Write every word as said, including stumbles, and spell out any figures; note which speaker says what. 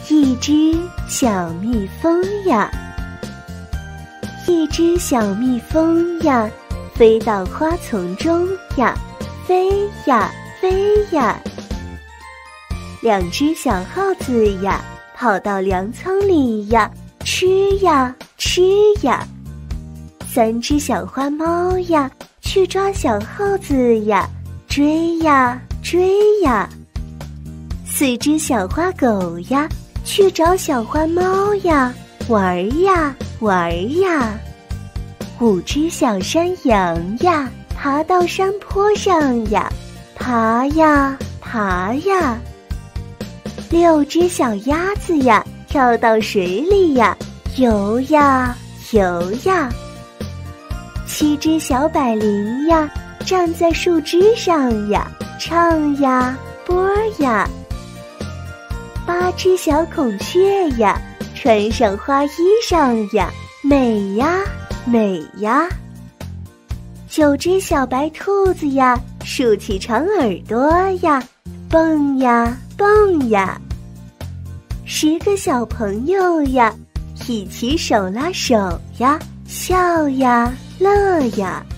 Speaker 1: 一只小蜜蜂呀，一只小蜜蜂呀，飞到花丛中呀，飞呀飞呀。两只小耗子呀，跑到粮仓里呀，吃呀吃呀。三只小花猫呀，去抓小耗子呀，追呀追呀。四只小花狗呀，去找小花猫呀，玩呀玩呀。五只小山羊呀，爬到山坡上呀，爬呀爬呀。六只小鸭子呀，跳到水里呀，游呀游呀。七只小百灵呀，站在树枝上呀，唱呀播呀。八只小孔雀呀，穿上花衣裳呀，美呀美呀。九只小白兔子呀，竖起长耳朵呀，蹦呀蹦呀。十个小朋友呀，一起手拉手呀，笑呀乐呀。